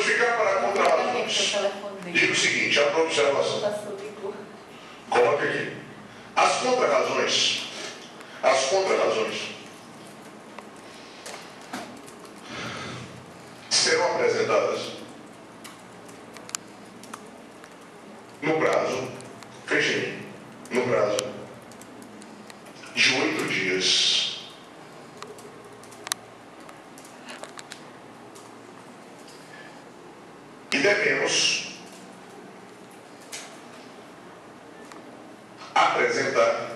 justificar para contrarrazões. Digo o seguinte, a observação. Coloca aqui. As contrarrazões serão apresentadas no prazo, feche no prazo de 8 dias. E devemos apresentar,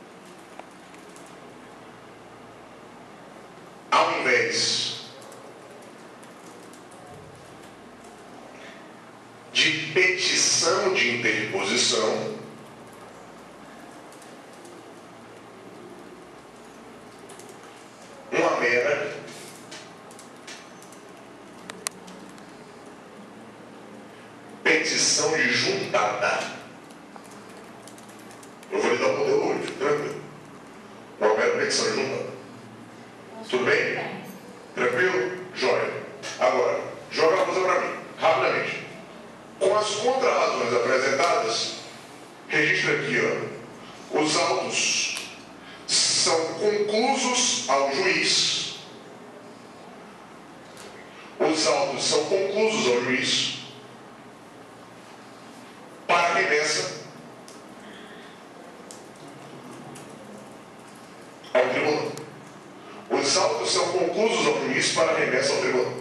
ao invés de petição de interposição, uma mera petição de juntada. Eu vou lhe dar o modelo hoje, tranquilo. Uma mera petição de juntada. Tudo bem? Tranquilo? Jóia. Agora, joga a coisa para mim, rapidamente. Com as contrarrazões apresentadas, registra aqui, ó, os autos são conclusos ao juiz. Os autos são conclusos ao juiz para remessa ao tribunal. Os autos são conclusos ao juiz para remessa ao tribunal.